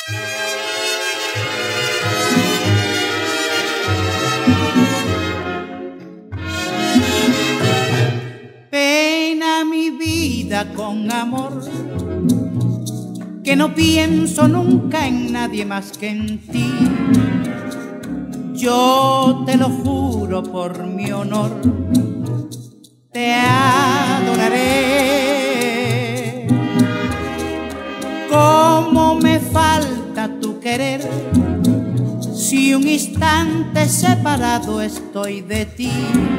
Pena mi vida con amor, que no pienso nunca en nadie más que en ti. Yo te lo juro por mi honor, te adoraré. Cómo me falta tu querer, si un instante separado estoy de ti.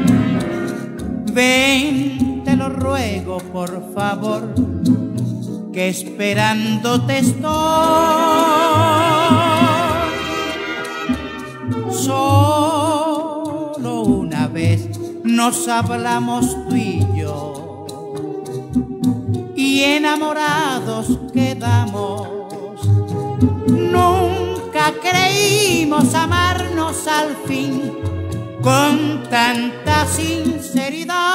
Ven, te lo ruego por favor, que esperándote estoy. Solo una vez nos hablamos tú y yo, y enamorados quedamos. Nunca creímos amarnos al fin con tanta sinceridad.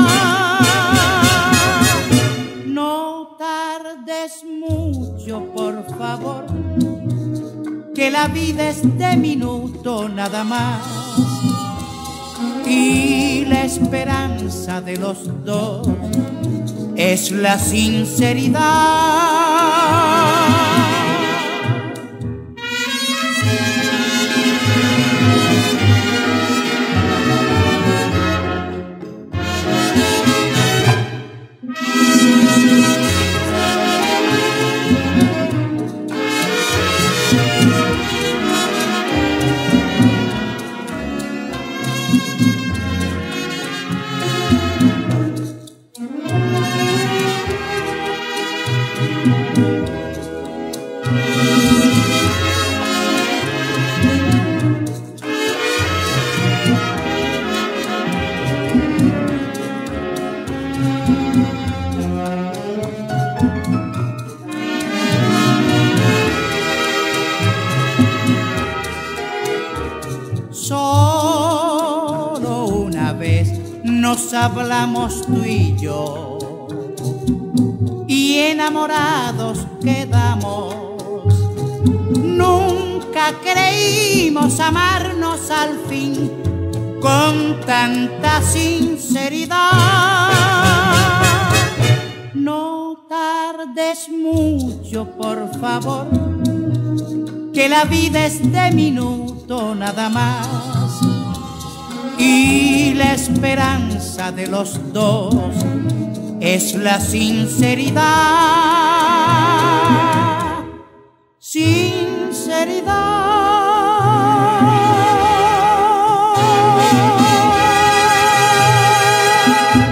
No tardes mucho, por favor, que la vida es de minuto nada más, y la esperanza de los dos es la sinceridad. Solo una vez nos hablamos tú y yo, y enamorados quedamos. Nunca creímos amarnos al fin con tanta sinceridad. No tardes mucho, por favor, que la vida es de minuto nada más, y la esperanza de los dos es la sinceridad. Sinceridad.